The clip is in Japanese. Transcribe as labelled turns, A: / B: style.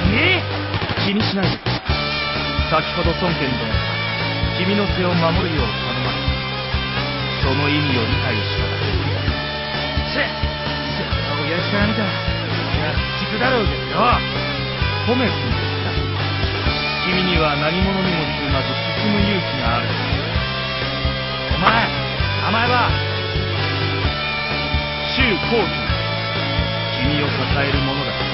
A: 気にしないで。先ほど孫権殿が君の背を守るよう頼まれた。その意味を理解しただけだ。親父から見たら約束だろうけどよ。褒めてみる。君には何者にもつまず進む勇気がある。お前、名前は周公儀。君を支える者だ。